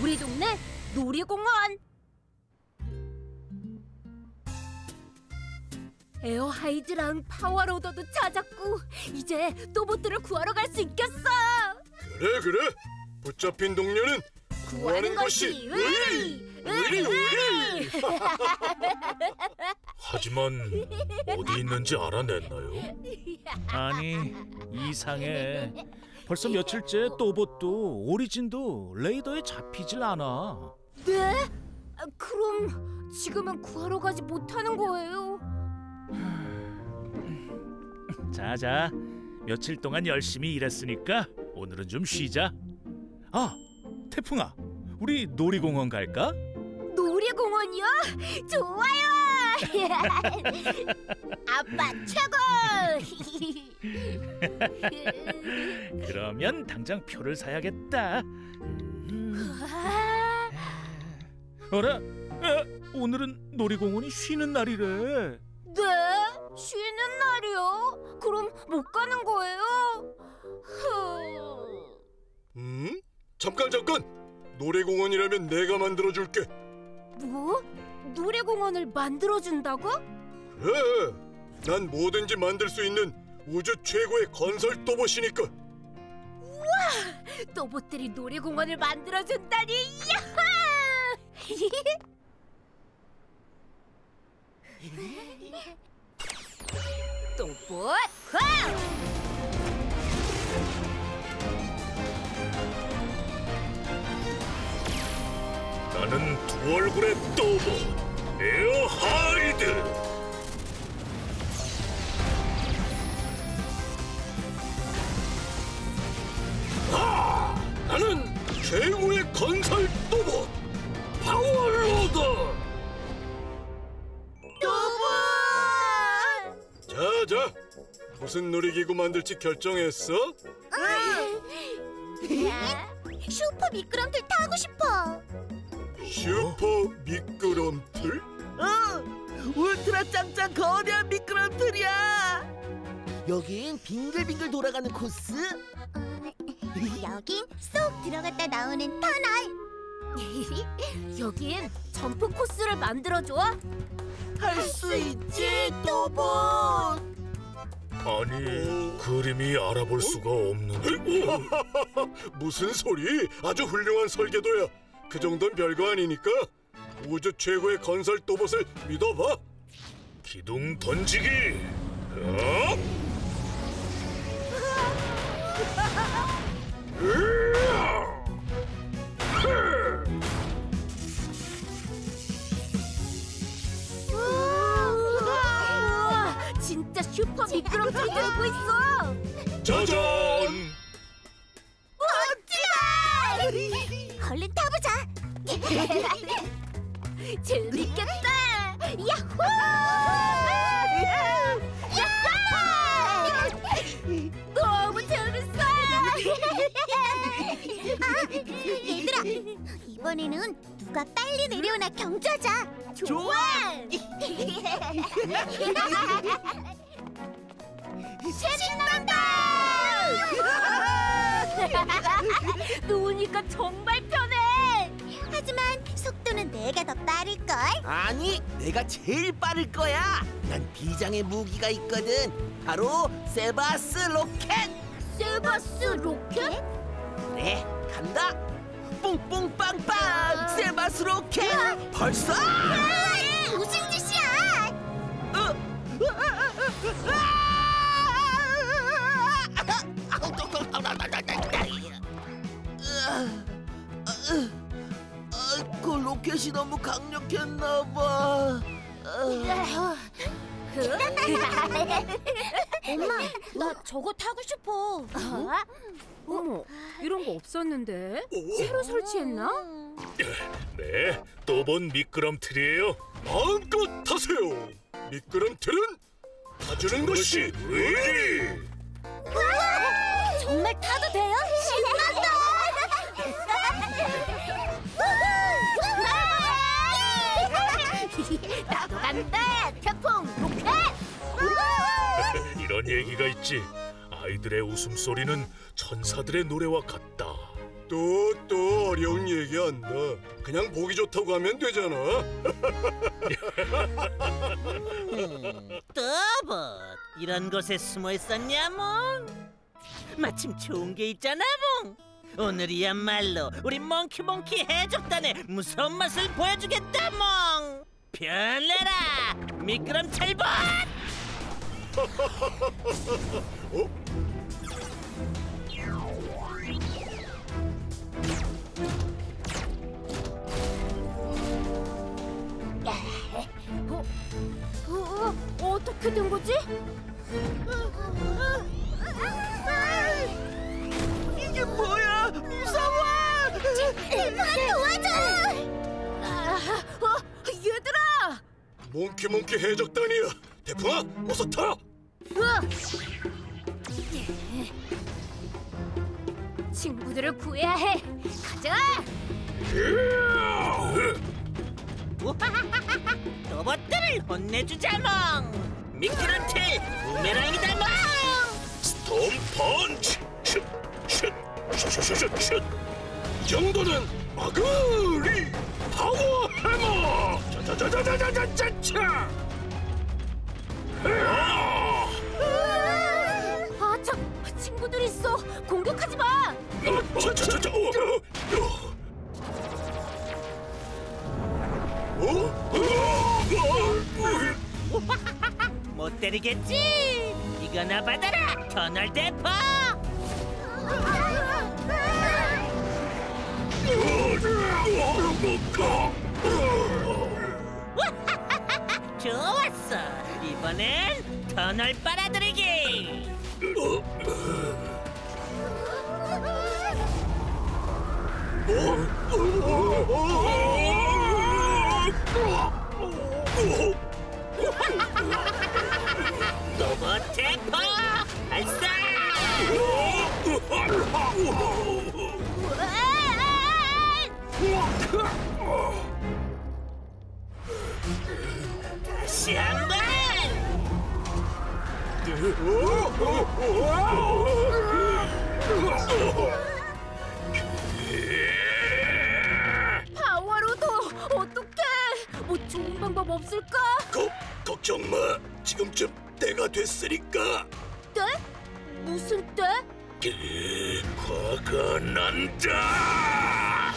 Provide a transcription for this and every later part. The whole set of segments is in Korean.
우리 동네 놀이공원. 에어하이드랑 파워로더도 찾았고 이제 또봇들을 구하러 갈 수 있겠어. 그래. 붙잡힌 동료는 구하는 것이 의리. 하지만 어디 있는지 알아냈나요? 아니, 이상해. 벌써 며칠째 또봇도 오리진도 레이더에 잡히질 않아. 네? 그럼 지금은 구하러 가지 못하는 거예요? 자자, 며칠 동안 열심히 일했으니까 오늘은 좀 쉬자. 아, 태풍아, 우리 놀이공원 갈까? 놀이공원이요? 좋아요! 아빠 최고! 그러면 당장 표를 사야겠다. 어라? 오늘은 놀이공원이 쉬는 날이래. 네? 쉬는 날이요? 그럼 못 가는 거예요? 잠깐. 놀이공원이라면 내가 만들어줄게. 뭐? 놀이공원을 만들어준다고? 그래. 난 뭐든지 만들 수 있는 우주 최고의 건설 또봇이니까. 우와! 또봇들이 놀이공원을 만들어준다니! 야호! 또봇 광! 나는 두 얼굴의 또봇 에어하이드. 나는 최고의 건설 또봇 파워로더. 자, 무슨 놀이기구 만들지 결정했어? 슈퍼 미끄럼틀 타고 싶어. 슈퍼 미끄럼틀? 울트라 짱짱 거대한 미끄럼틀이야. 여긴 빙글빙글 돌아가는 코스. 여긴 쏙 들어갔다 나오는 터널. 여긴 점프 코스를 만들어줘. 할 수 있지, 또봇. 아니, 그림이 알아볼 수가 없는데. 무슨 소리? 아주 훌륭한 설계도야. 그 정도는 별거 아니니까 우주 최고의 건설 또봇을 믿어봐. 기둥 던지기. 우와, 진짜 슈퍼 미끄럼틀 들고 있어. 짜잔. 멋지다. 얼른 타보자. 재밌겠다. 야호! 너무 재밌어. 얘들아, 이번에는 누가 빨리 내려오나 경주하자. 좋아. 신난다. 누우니까 정말 편해. 하지만 속도는 내가 더 빠를걸? 아니, 내가 제일 빠를 거야. 난 비장의 무기가 있거든. 바로 세바스 로켓. 세바스 로켓? 그래, 간다. 뽕뽕빵빵 세바스 로켓. 벌써? 무슨 짓이야? 그 로켓이 너무 강력했나 봐. 엄마, 나 저거 타고 싶어. 어머, 이런 거 없었는데? 새로 설치했나? 네, 또봇 미끄럼틀이에요. 마음껏 타세요. 미끄럼틀은 타주는 것이 의리. 정말 타도 돼요? 신난다. 나도 간다. 태풍 로켓. 이런 얘기가 있지. 아이들의 웃음소리는 천사들의 노래와 같다. 또 어려운 얘기 한다. 그냥 보기 좋다고 하면 되잖아. 또봇 이런 곳에 숨어 있었냐 몽? 마침 좋은 게 있잖아 몽. 오늘이야말로 우리 몽키몽키 해적단의 무서운 맛을 보여주겠다 몽. 편내라 미끄럼틀봇. 어? 어떻게 된 거지? 이게 뭐야? 무서워! 도와줘! 얘들아! 몽키몽키 해적단이야. 대풍아, 어서 타. 친구들을 구해야 해. 가자! 로봇들을 혼내주자 몽. 미끄럼틀 부메랑이다 몽. 스톰 펀치. 슛. 이 정도는 마그리 파워 해머. 짜자자자자자자자. 친구들 있어. 공격하지 마. 자자자자. 못 때리겠지? 이거나 받아라 터널 대포. 좋았어. 이번엔 터널 빨아들이기. 로봇 대포 발사. 다시 한번. 파워로도 어떡해? 뭐 좋은 방법 없을까? 걱정 마. 지금쯤 때가 됐으니까. 때? 무슨 때? 화가 난다.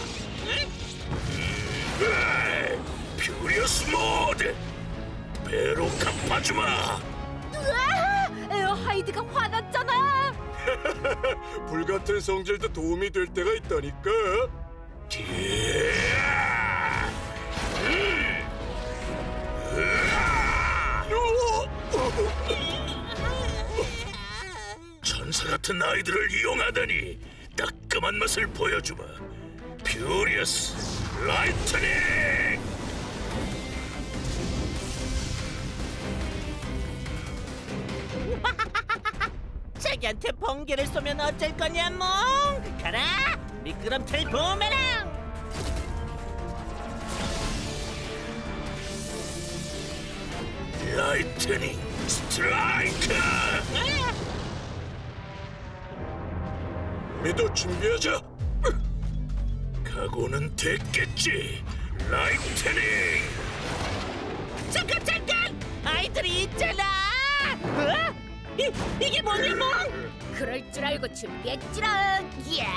퓨리어스 모드. 배로 갚아주마. 에어하이드가 화났잖아. 불같은 성질도 도움이 될 때가 있다니까. 천사 같은 아이들을 이용하다니 따끔한 맛을 보여주마. 퓨리어스 라이트닝. 자기한테 번개를 쏘면 어쩔 거냐 몽. 가라 미끄럼틀 부메랑. 라이트닝 스트라이크. 우리도 준비하자. 각오는 됐겠지. 라이트닝. 잠깐 아이들이 있잖아. 이게 뭐냐 몽. 그럴 줄 알고 준비했지롱. 예!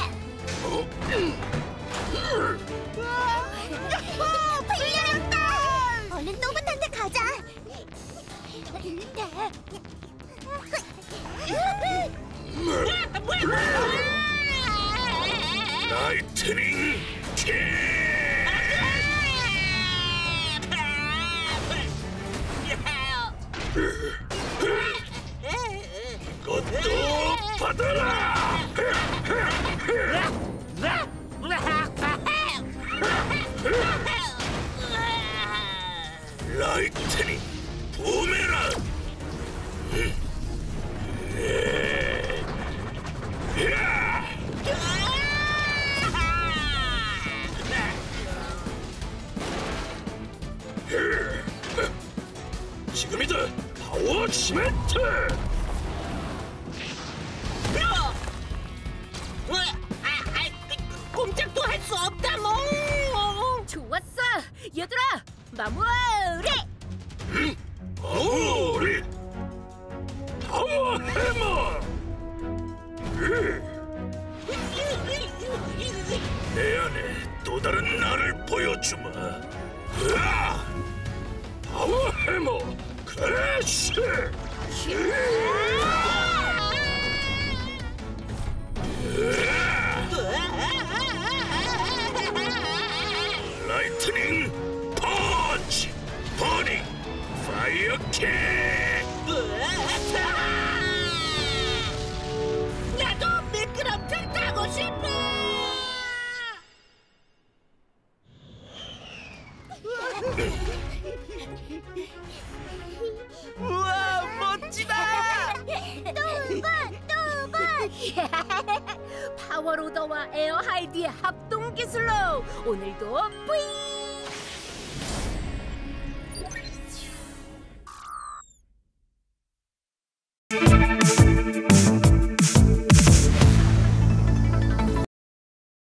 풀려났다. 얼른 또봇한테 가자. 라이트닝 킥. 이것도 받아라. 라이트닝 부메랑. 지금이다. 파워 시멘트. 수 없다 뭐. 좋았어, 얘들아, 마무리. 우리 파워 해머. 내 안에 또 다른 나를 보여주마. 으아! 파워 해머 크래쉬. 라이트닝 펀치. 버닝 파이어 킥. 나도 미끄럼틀 타고 싶어. 우와, 멋지다. 또 봐. 파워로더와 에어하이드의 합동 기술로 오늘도 뿌잉.